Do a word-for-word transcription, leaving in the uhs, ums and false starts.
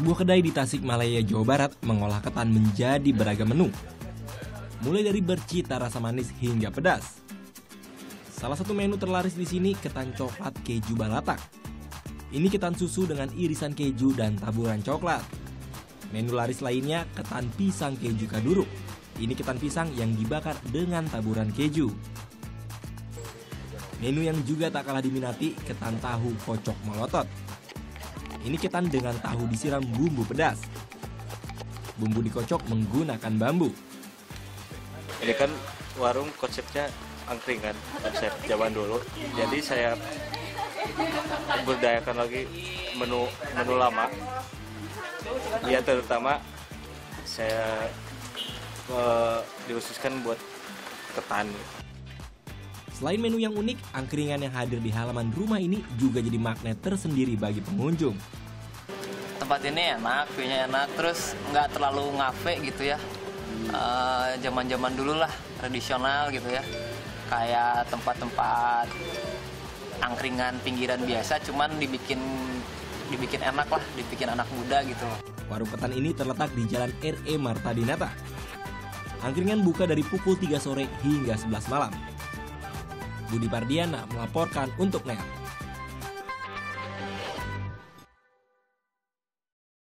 Sebuah kedai di Tasikmalaya, Jawa Barat mengolah ketan menjadi beragam menu. Mulai dari bercita rasa manis hingga pedas. Salah satu menu terlaris di sini ketan coklat keju balatak. Ini ketan susu dengan irisan keju dan taburan coklat. Menu laris lainnya ketan pisang keju kaduruk. Ini ketan pisang yang dibakar dengan taburan keju. Menu yang juga tak kalah diminati ketan tahu kocok melotot. Ini ketan dengan tahu disiram bumbu pedas. Bumbu dikocok menggunakan bambu. Ini kan warung konsepnya angkringan, konsep zaman dulu. Jadi saya berdayakan lagi menu menu lama. Ya terutama saya uh, dikhususkan buat ketan. Selain menu yang unik, angkringan yang hadir di halaman rumah ini juga jadi magnet tersendiri bagi pengunjung. Tempat ini enak, view-nya enak, terus nggak terlalu ngafe gitu ya. Zaman-zaman uh, dulu lah, tradisional gitu ya. Kayak tempat-tempat angkringan pinggiran biasa, cuman dibikin dibikin enak lah, dibikin anak muda gitu. Warung ketan ini terletak di Jalan R E Marta Dinata. Angkringan buka dari pukul tiga sore hingga sebelas malam. Budi Pardiana melaporkan untuk N E T.